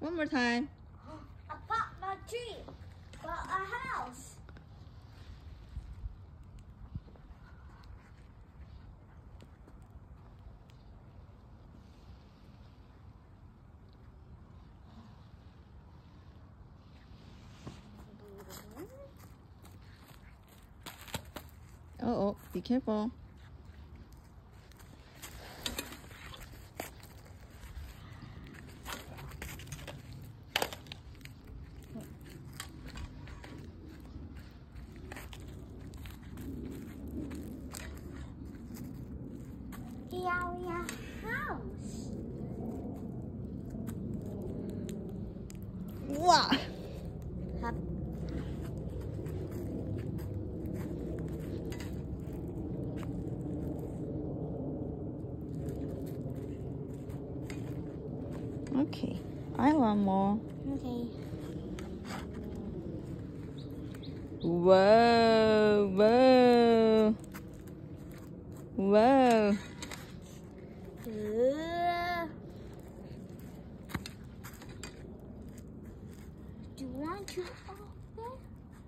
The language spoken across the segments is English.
One more time. I bought my tree. Bought a house. Oh, be careful. Our house. Wow. Okay, I want more. Okay. Whoa, whoa, whoa. Do you want to open?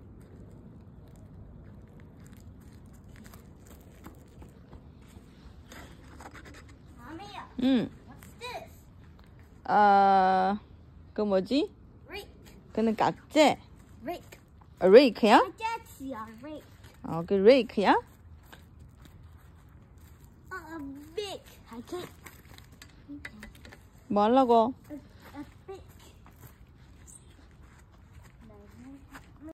Mommy, what's this? 그 뭐지? Rake. 그는 각재. Rake. rake야? My dad's a rake. 그 rake야? Big. I can't. 뭐 하려고? A